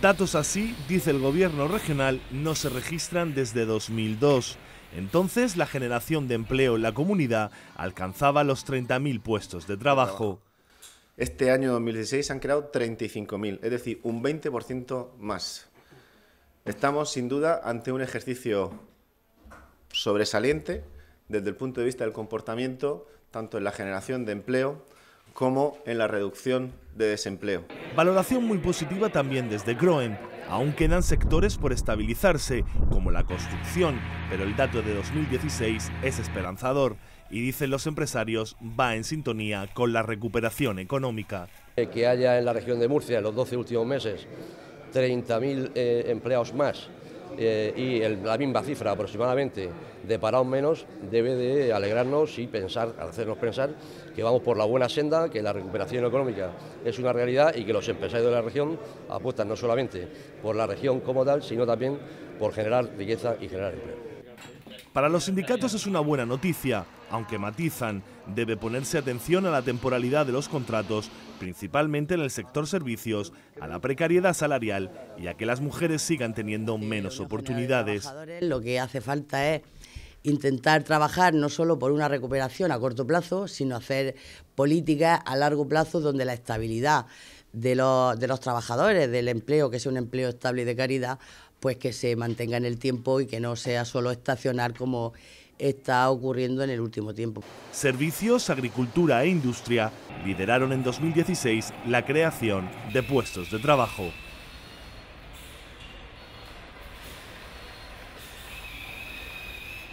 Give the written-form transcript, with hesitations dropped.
Datos así, dice el gobierno regional, no se registran desde 2002. Entonces, la generación de empleo en la comunidad alcanzaba los 30.000 puestos de trabajo. Este año 2016 se han creado 35.000, es decir, un 20% más. Estamos, sin duda, ante un ejercicio sobresaliente desde el punto de vista del comportamiento, tanto en la generación de empleo como en la reducción de desempleo. Valoración muy positiva también desde CROEN. Aún quedan sectores por estabilizarse, como la construcción, pero el dato de 2016 es esperanzador y, dicen los empresarios, va en sintonía con la recuperación económica. Que haya en la región de Murcia en los 12 últimos meses 30.000 empleados más y la misma cifra aproximadamente de parados menos, debe de alegrarnos y hacernos pensar que vamos por la buena senda, que la recuperación económica es una realidad y que los empresarios de la región apuestan no solamente por la región como tal, sino también por generar riqueza y generar empleo. Para los sindicatos es una buena noticia, aunque matizan, debe ponerse atención a la temporalidad de los contratos, principalmente en el sector servicios, a la precariedad salarial y a que las mujeres sigan teniendo menos oportunidades. Lo que hace falta es intentar trabajar no solo por una recuperación a corto plazo, sino hacer políticas a largo plazo donde la estabilidad de los trabajadores, del empleo, que sea un empleo estable y de calidad, pues que se mantenga en el tiempo y que no sea solo estacional como está ocurriendo en el último tiempo. Servicios, agricultura e industria lideraron en 2016 la creación de puestos de trabajo.